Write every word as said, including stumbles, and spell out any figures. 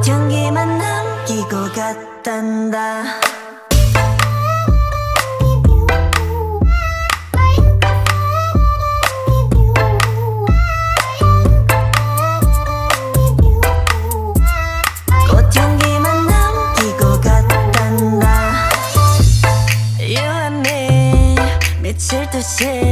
향기만 남기고 갔단다. 꽃향기만 남기고 갔단다. You and me 미칠 듯이